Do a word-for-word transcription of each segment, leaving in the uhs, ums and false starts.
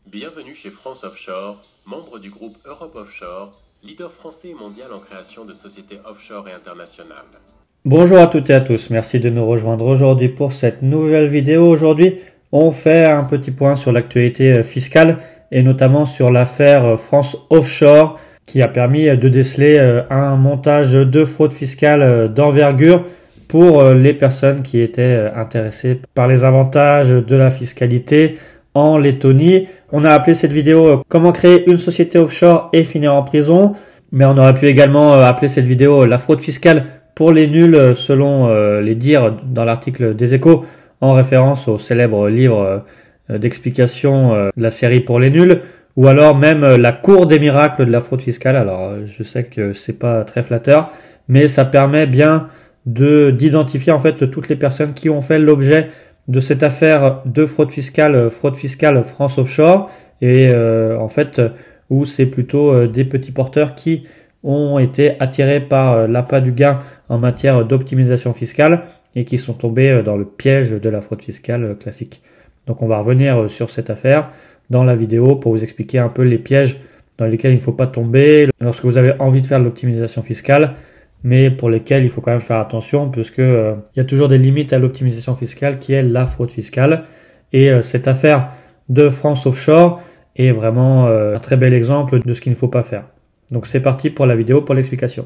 Bienvenue chez France Offshore, membre du groupe Europe Offshore, leader français et mondial en création de sociétés offshore et internationales. Bonjour à toutes et à tous, merci de nous rejoindre aujourd'hui pour cette nouvelle vidéo. Aujourd'hui, on fait un petit point sur l'actualité fiscale et notamment sur l'affaire France Offshore qui a permis de déceler un montage de fraude fiscale d'envergure pour les personnes qui étaient intéressées par les avantages de la fiscalité en Lettonie. On a appelé cette vidéo « Comment créer une société offshore et finir en prison ?» mais on aurait pu également appeler cette vidéo « La fraude fiscale pour les nuls » selon les dires dans l'article des Échos en référence au célèbre livre d'explication de la série pour les nuls, ou alors même la cour des miracles de la fraude fiscale. Alors je sais que c'est pas très flatteur, mais ça permet bien de d'identifier en fait toutes les personnes qui ont fait l'objet de cette affaire de fraude fiscale, fraude fiscale France Offshore, et euh, en fait où c'est plutôt euh, des petits porteurs qui ont été attirés par euh, l'appât du gain en matière d'optimisation fiscale et qui sont tombés euh, dans le piège de la fraude fiscale euh, classique. Donc on va revenir euh, sur cette affaire dans la vidéo pour vous expliquer un peu les pièges dans lesquels il ne faut pas tomber lorsque vous avez envie de faire de l'optimisation fiscale, mais pour lesquels il faut quand même faire attention puisque euh, il y a toujours des limites à l'optimisation fiscale qui est la fraude fiscale. Et euh, cette affaire de France Offshore est vraiment euh, un très bel exemple de ce qu'il ne faut pas faire. Donc c'est parti pour la vidéo, pour l'explication.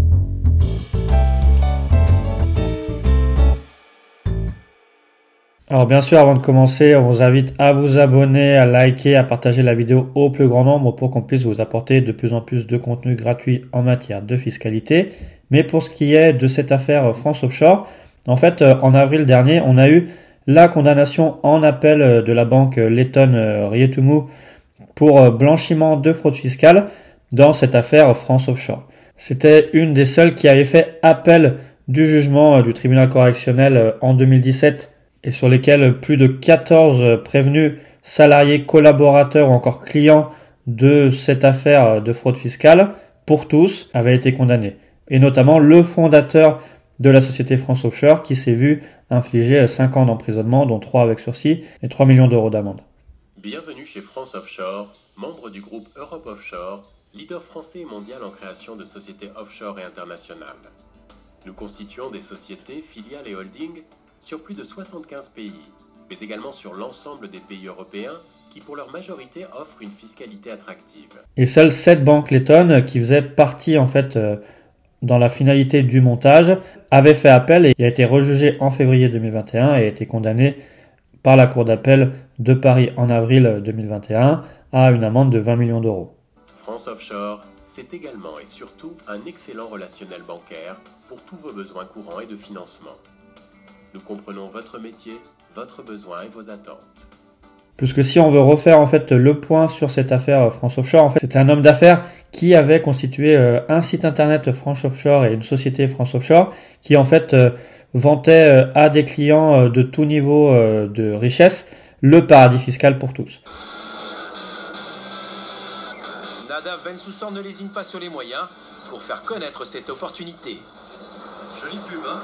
Alors bien sûr, avant de commencer, on vous invite à vous abonner, à liker, à partager la vidéo au plus grand nombre pour qu'on puisse vous apporter de plus en plus de contenu gratuit en matière de fiscalité. Mais pour ce qui est de cette affaire France Offshore, en fait, en avril dernier, on a eu la condamnation en appel de la banque lettonne Rietumu pour blanchiment de fraude fiscale dans cette affaire France Offshore. C'était une des seules qui avait fait appel du jugement du tribunal correctionnel en deux mille dix-sept et sur lesquels plus de quatorze prévenus, salariés, collaborateurs ou encore clients de cette affaire de fraude fiscale, pour tous, avaient été condamnés. Et notamment le fondateur de la société France Offshore qui s'est vu infliger cinq ans d'emprisonnement, dont trois avec sursis et trois millions d'euros d'amende. Bienvenue chez France Offshore, membre du groupe Europe Offshore, leader français et mondial en création de sociétés offshore et internationales. Nous constituons des sociétés, filiales et holdings sur plus de soixante-quinze pays, mais également sur l'ensemble des pays européens qui pour leur majorité offrent une fiscalité attractive. Et seules sept banques lettonnes qui faisaient partie en fait euh, dans la finalité du montage avaient fait appel et a été rejugé en février deux mille vingt et un et a été condamné par la cour d'appel de Paris en avril deux mille vingt et un à une amende de vingt millions d'euros. France Offshore, c'est également et surtout un excellent relationnel bancaire pour tous vos besoins courants et de financement. Nous comprenons votre métier, votre besoin et vos attentes. Puisque si on veut refaire en fait le point sur cette affaire France Offshore, en fait, c'était un homme d'affaires qui avait constitué euh, un site internet France Offshore et une société France Offshore qui en fait euh, vantait euh, à des clients euh, de tout niveau euh, de richesse le paradis fiscal pour tous. Nadav Bensoussan ne lésine pas sur les moyens pour faire connaître cette opportunité. Jolie pub, hein?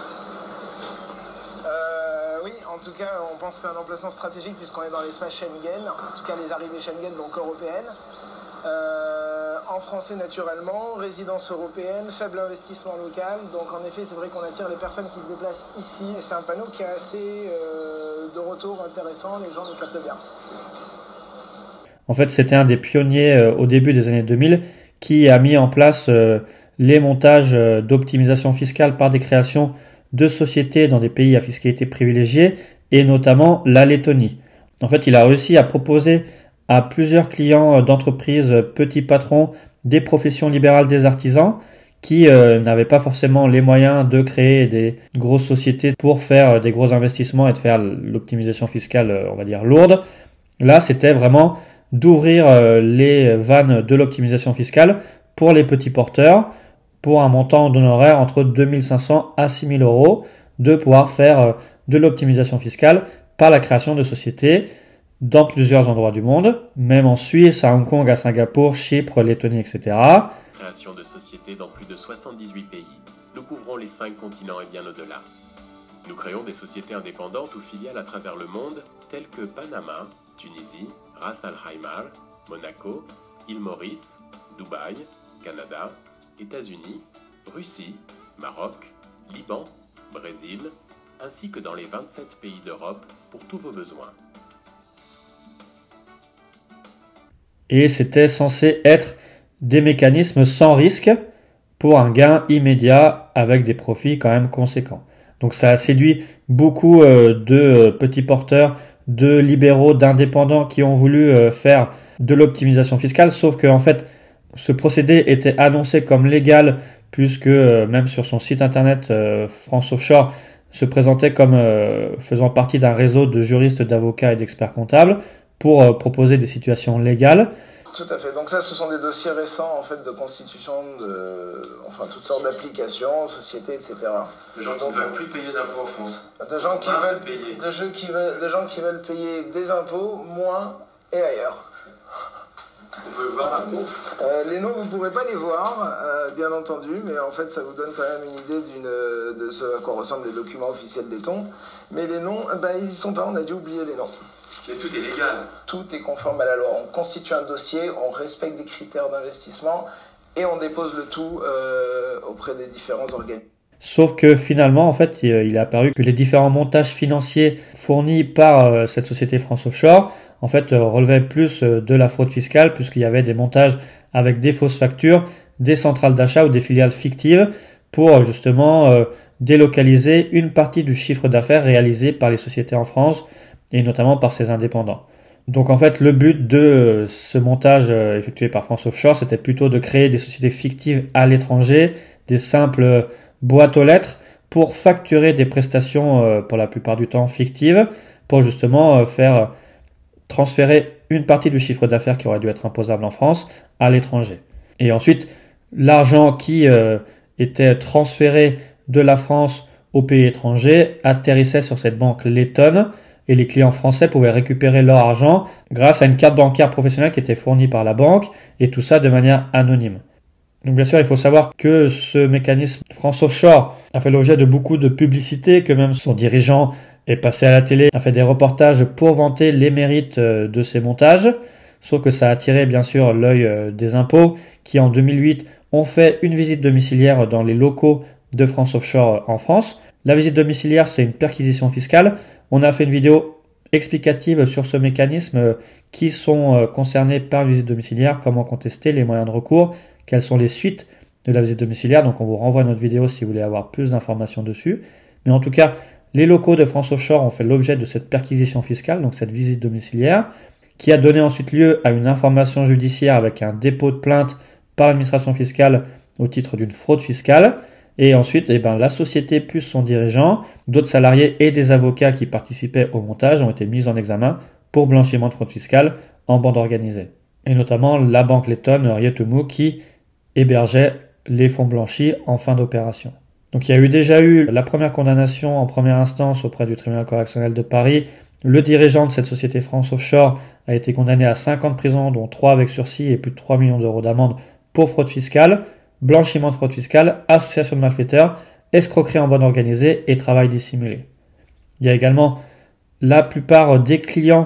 Euh, oui, en tout cas, on pense faire un emplacement stratégique puisqu'on est dans l'espace Schengen, en tout cas les arrivées Schengen, donc européennes. Euh, en français naturellement, résidence européenne, faible investissement local. Donc en effet, c'est vrai qu'on attire les personnes qui se déplacent ici. C'est un panneau qui est assez euh, de retour intéressant, les gens le captent bien. En fait, c'était un des pionniers euh, au début des années deux mille qui a mis en place euh, les montages euh, d'optimisation fiscale par des créations de sociétés dans des pays à fiscalité privilégiée et notamment la Lettonie. En fait, il a réussi à proposer à plusieurs clients d'entreprises, petits patrons, des professions libérales, des artisans qui euh, n'avaient pas forcément les moyens de créer des grosses sociétés pour faire des gros investissements et de faire l'optimisation fiscale, on va dire, lourde. Là, c'était vraiment d'ouvrir euh, les vannes de l'optimisation fiscale pour les petits porteurs, pour un montant d'honoraires entre deux mille cinq cents à six mille euros, de pouvoir faire de l'optimisation fiscale par la création de sociétés dans plusieurs endroits du monde, même en Suisse, à Hong Kong, à Singapour, Chypre, Lettonie, et cetera. Création de sociétés dans plus de soixante-dix-huit pays. Nous couvrons les cinq continents et bien au-delà. Nous créons des sociétés indépendantes ou filiales à travers le monde, telles que Panama, Tunisie, Ras Al Khaimah, Monaco, île Maurice, Dubaï, Canada, États-Unis, Russie, Maroc, Liban, Brésil, ainsi que dans les vingt-sept pays d'Europe pour tous vos besoins. Et c'était censé être des mécanismes sans risque pour un gain immédiat avec des profits quand même conséquents. Donc ça a séduit beaucoup euh, de euh, petits porteurs, de libéraux, d'indépendants qui ont voulu euh, faire de l'optimisation fiscale, sauf que en fait ce procédé était annoncé comme légal puisque euh, même sur son site internet euh, France Offshore se présentait comme euh, faisant partie d'un réseau de juristes, d'avocats et d'experts comptables pour euh, proposer des situations légales. Tout à fait. Donc ça, ce sont des dossiers récents en fait de constitution de, enfin toutes sortes d'applications, sociétés, et cetera. De gens qui ne veulent plus payer d'impôts en France. De gens qui veulent payer. De gens qui veulent, de gens qui veulent payer des impôts moins et ailleurs. On peut voir euh, les noms, vous ne pourrez pas les voir, euh, bien entendu, mais en fait, ça vous donne quand même une idée d'une, de ce à quoi ressemblent les documents officiels d'Eton. Mais les noms, ben, ils y sont pas, on a dû oublier les noms. Mais tout est légal. Tout est conforme à la loi. On constitue un dossier, on respecte des critères d'investissement et on dépose le tout euh, auprès des différents organismes. Sauf que finalement, en fait, il est apparu que les différents montages financiers fournis par euh, cette société France Offshore, en fait, euh, relevaient plus euh, de la fraude fiscale puisqu'il y avait des montages avec des fausses factures, des centrales d'achat ou des filiales fictives pour euh, justement euh, délocaliser une partie du chiffre d'affaires réalisé par les sociétés en France et notamment par ses indépendants. Donc en fait, le but de ce montage effectué par France Offshore, c'était plutôt de créer des sociétés fictives à l'étranger, des simples boîtes aux lettres, pour facturer des prestations pour la plupart du temps fictives, pour justement faire transférer une partie du chiffre d'affaires qui aurait dû être imposable en France à l'étranger. Et ensuite, l'argent qui euh, était transféré de la France au pays étranger atterrissait sur cette banque lettonne, et les clients français pouvaient récupérer leur argent grâce à une carte bancaire professionnelle qui était fournie par la banque, et tout ça de manière anonyme. Donc bien sûr, il faut savoir que ce mécanisme France Offshore a fait l'objet de beaucoup de publicité, que même son dirigeant est passé à la télé, a fait des reportages pour vanter les mérites de ces montages, sauf que ça a attiré bien sûr l'œil des impôts qui en deux mille huit ont fait une visite domiciliaire dans les locaux de France Offshore en France. La visite domiciliaire, c'est une perquisition fiscale. On a fait une vidéo explicative sur ce mécanisme, qui sont concernés par une visite domiciliaire, comment contester, les moyens de recours, quelles sont les suites de la visite domiciliaire. Donc on vous renvoie à notre vidéo si vous voulez avoir plus d'informations dessus. Mais en tout cas, les locaux de France Offshore ont fait l'objet de cette perquisition fiscale, donc cette visite domiciliaire, qui a donné ensuite lieu à une information judiciaire avec un dépôt de plainte par l'administration fiscale au titre d'une fraude fiscale. Et ensuite, eh ben, la société plus son dirigeant, d'autres salariés et des avocats qui participaient au montage ont été mis en examen pour blanchiment de fraude fiscale en bande organisée. Et notamment la banque lettonne Rietumu qui hébergeait les fonds blanchis en fin d'opération. Donc il y a eu déjà eu la première condamnation en première instance auprès du tribunal correctionnel de Paris. Le dirigeant de cette société France Offshore a été condamné à cinq ans de prison, dont trois avec sursis et plus de trois millions d'euros d'amende pour fraude fiscale, blanchiment de fraude fiscale, association de malfaiteurs, escroquerie en bande organisée et travail dissimulé. Il y a également la plupart des clients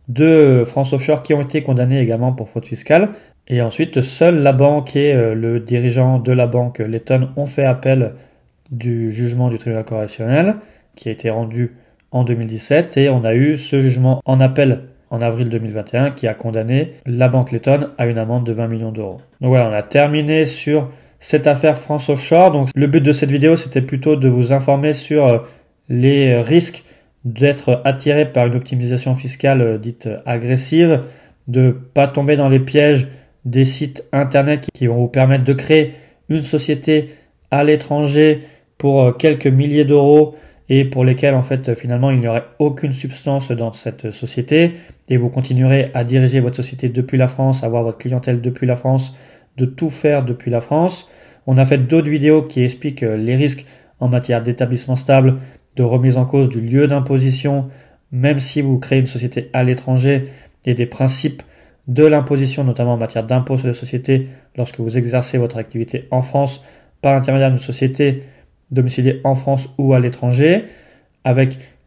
de France Offshore qui ont été condamnés également pour fraude fiscale. Et ensuite, seule la banque et le dirigeant de la banque lettonne ont fait appel du jugement du tribunal correctionnel qui a été rendu en deux mille dix-sept, et on a eu ce jugement en appel en avril deux mille vingt et un qui a condamné la banque lettonne à une amende de vingt millions d'euros. Donc voilà, on a terminé sur cette affaire France Offshore. Donc le but de cette vidéo, c'était plutôt de vous informer sur les risques d'être attiré par une optimisation fiscale dite agressive, de ne pas tomber dans les pièges des sites internet qui vont vous permettre de créer une société à l'étranger pour quelques milliers d'euros et pour lesquels en fait finalement il n'y aurait aucune substance dans cette société, et vous continuerez à diriger votre société depuis la France, avoir votre clientèle depuis la France, de tout faire depuis la France. On a fait d'autres vidéos qui expliquent les risques en matière d'établissement stable, de remise en cause du lieu d'imposition, même si vous créez une société à l'étranger, et des principes de l'imposition, notamment en matière d'impôt sur les sociétés, lorsque vous exercez votre activité en France par l'intermédiaire d'une société domiciliée en France ou à l'étranger, avec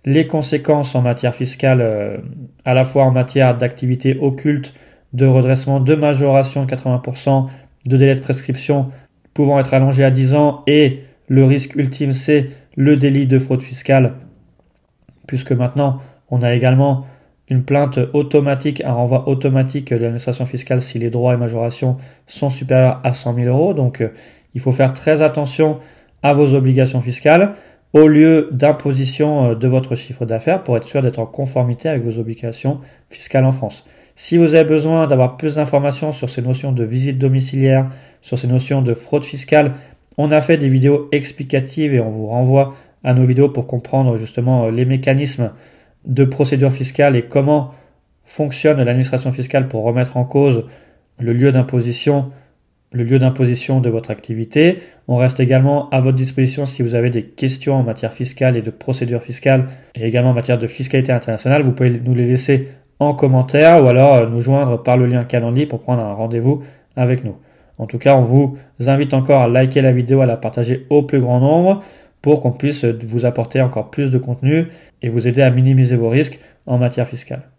les conséquences en matière fiscale, euh, à la fois en matière d'activité occulte, de redressement, de majoration de quatre-vingts pour cent, de délai de prescription pouvant être allongé à dix ans, et le risque ultime, c'est le délit de fraude fiscale, puisque maintenant, on a également une plainte automatique, un renvoi automatique de l'administration fiscale si les droits et majorations sont supérieurs à cent mille euros. Donc, euh, il faut faire très attention à vos obligations fiscales au lieu d'imposition de votre chiffre d'affaires pour être sûr d'être en conformité avec vos obligations fiscales en France. Si vous avez besoin d'avoir plus d'informations sur ces notions de visite domiciliaire, sur ces notions de fraude fiscale, on a fait des vidéos explicatives et on vous renvoie à nos vidéos pour comprendre justement les mécanismes de procédure fiscale et comment fonctionne l'administration fiscale pour remettre en cause le lieu d'imposition, le lieu d'imposition de votre activité. On reste également à votre disposition si vous avez des questions en matière fiscale et de procédure fiscale et également en matière de fiscalité internationale. Vous pouvez nous les laisser en commentaire ou alors nous joindre par le lien Calendly pour prendre un rendez-vous avec nous. En tout cas, on vous invite encore à liker la vidéo, à la partager au plus grand nombre pour qu'on puisse vous apporter encore plus de contenu et vous aider à minimiser vos risques en matière fiscale.